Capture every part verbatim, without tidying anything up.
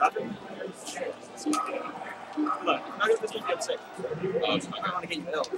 Nothing? Look, I'm not going to make you upset. Uh, so I want to get you ill.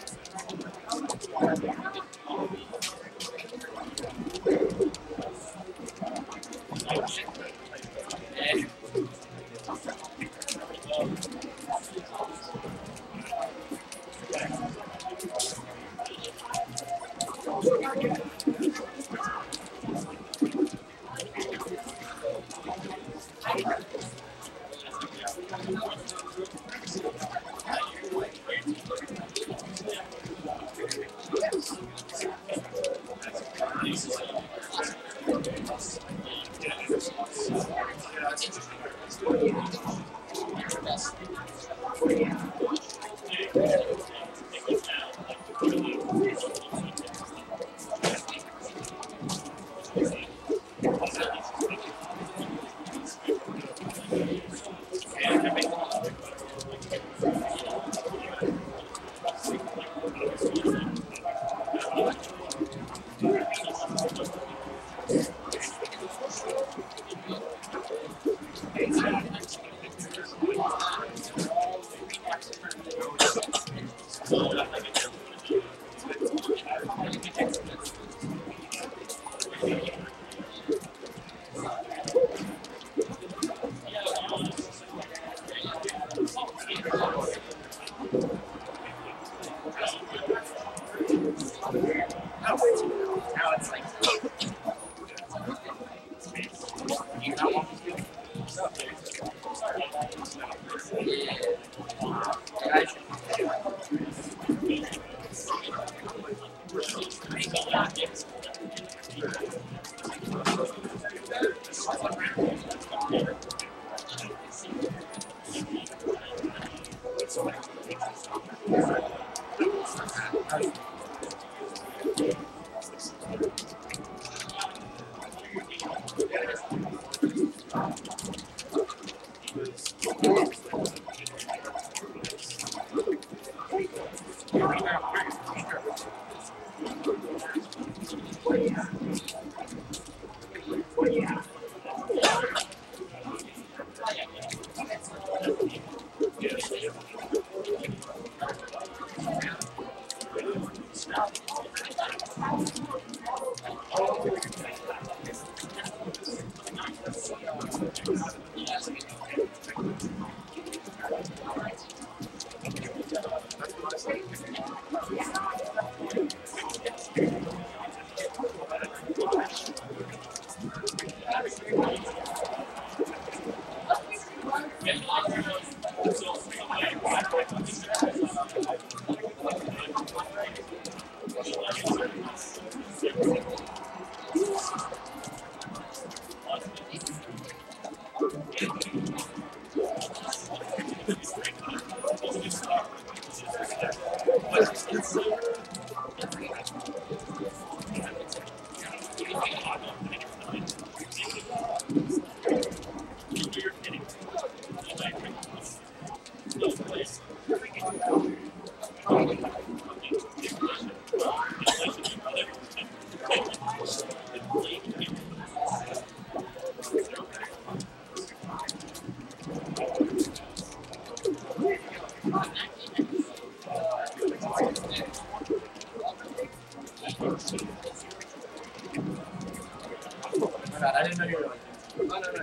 I didn't know you were like this. No, no, no.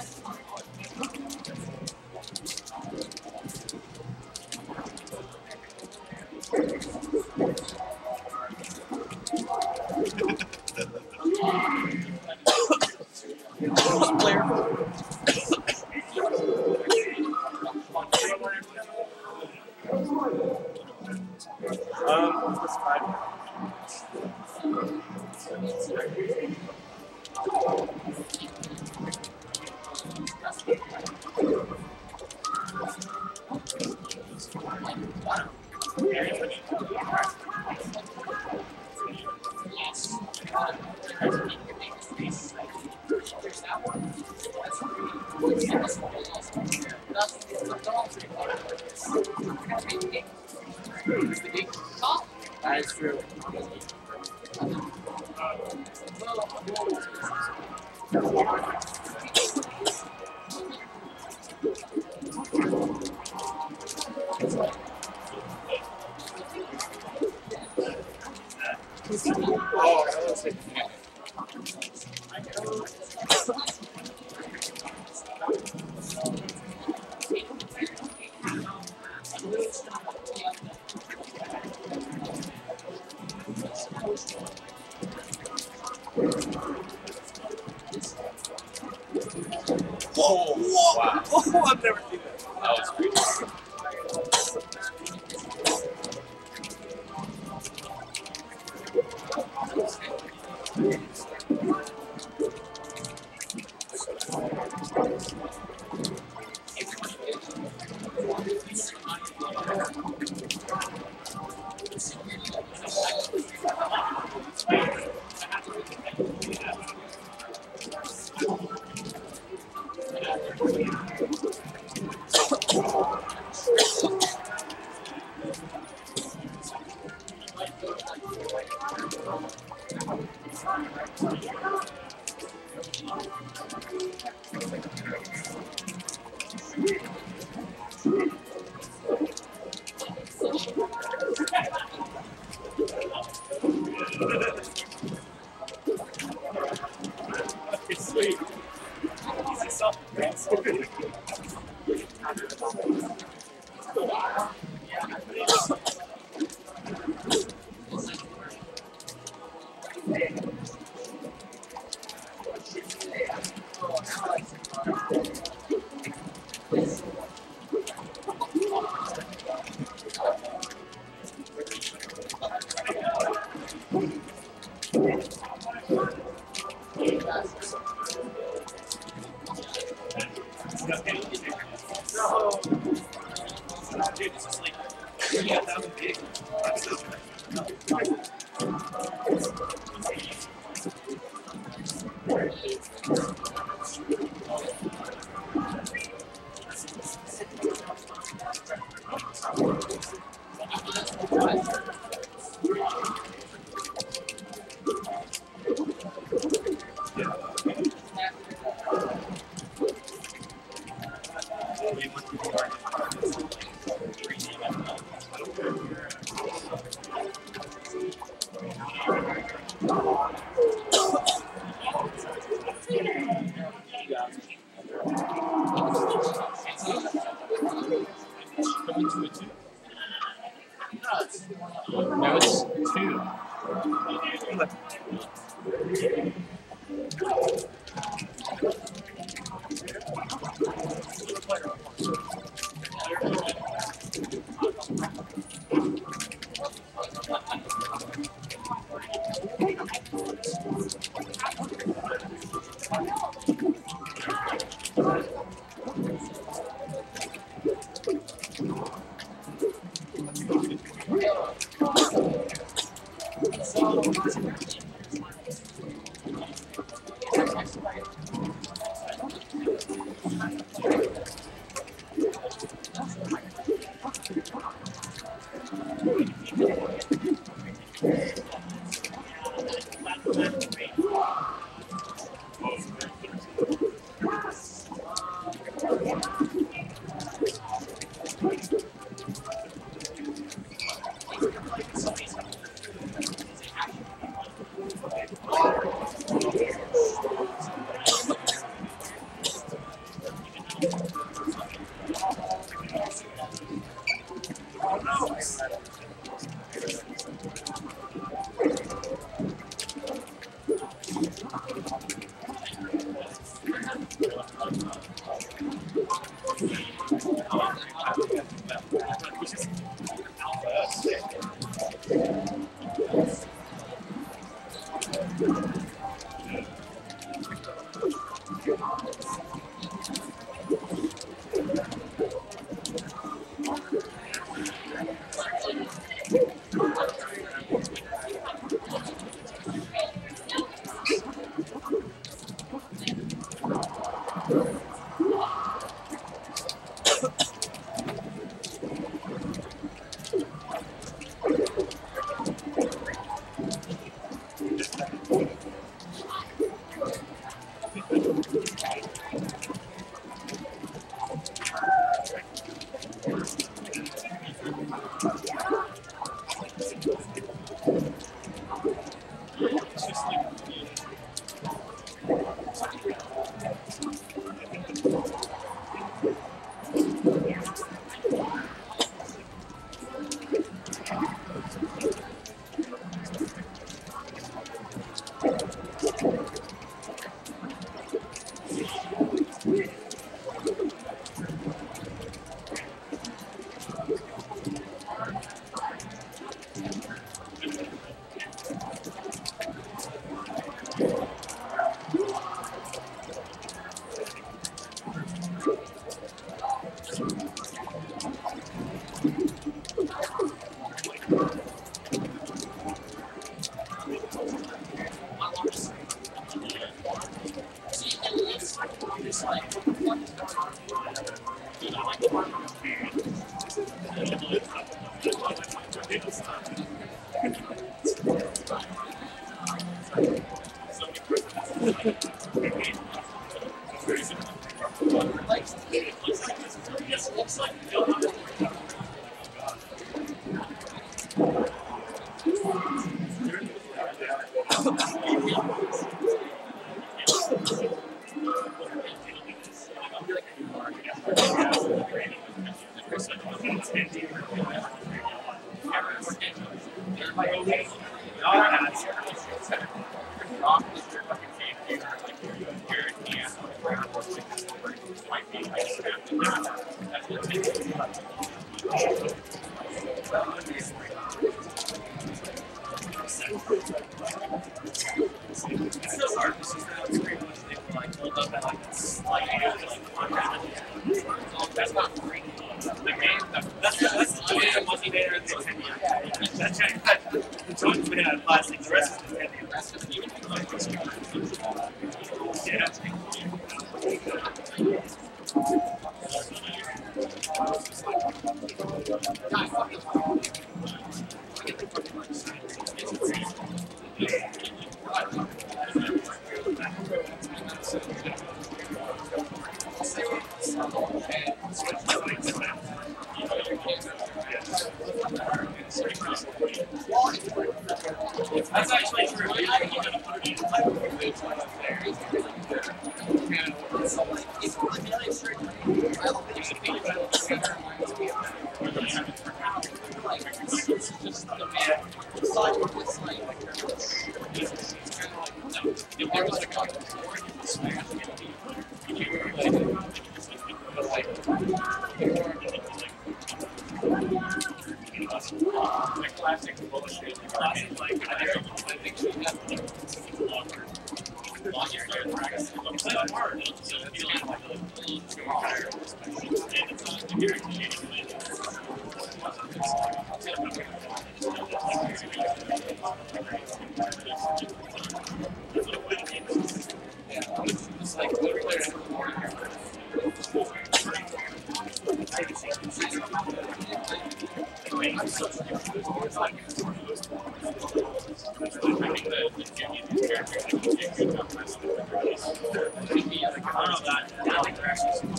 Um, this five. That is true. Whoa! Whoa! Wow. Oh, I've never seen that. That was great. It's sweet. Easy stuff. It's so good. No. Dude, this is like, yeah, that was big. No, it's two. That's actually true. The classic bullshit. Classic, like, I think she has longer. Longer hair practice. It's like hard. So it's feeling like a little too tired. And it's not the irritating. It's like literally in the morning. I'm so it's like it's one of those I think the the Jimmy character I think is a good enough person to be like I don't know that I think they're actually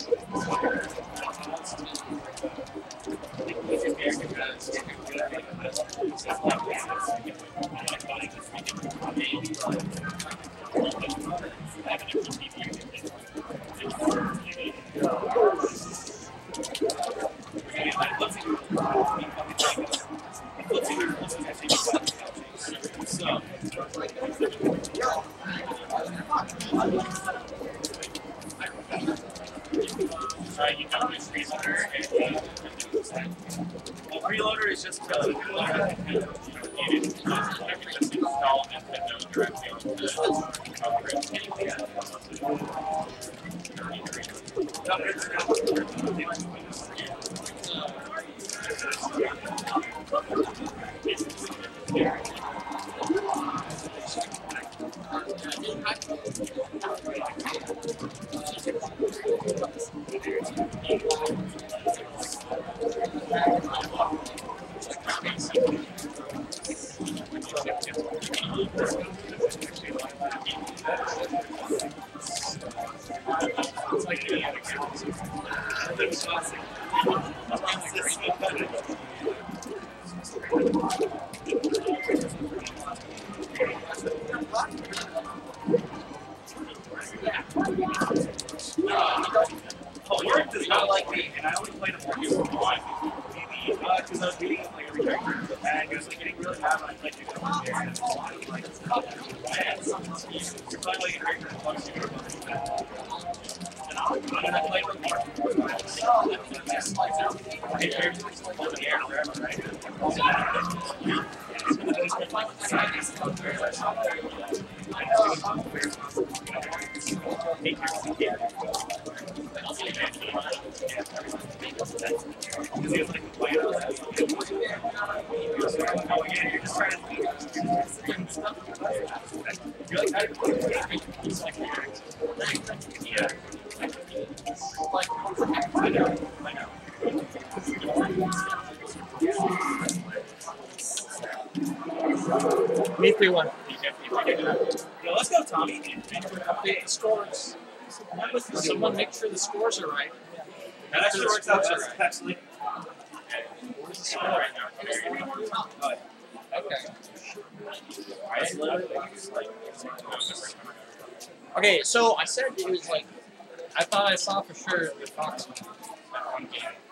he's a character because it's good at it but it's not like buying this maybe like having it for people like let's see let's see let's see so Right, you got my screen under and well, preloader is just to learn you just install Nintendo directly onto the Homework does not like me, and I only played it for you one. Because I was getting like every character, and it was like getting really bad when I played you guys there. And it's like, man, you're playing like a character that fucks you up. And I played with more. Hey, characters like in the air forever, right? Because he was like playing on that. Oh, again, you're just trying to beat him. You're like, I he's like, yeah. I know, I know. Me three one. Yo, let's go, Tommy. Update the scores. Someone make sure the scores are right. That actually works out best, actually. Where's the score right now? Okay. Okay, so I said it was like, I thought I saw for sure the Fox won that one game.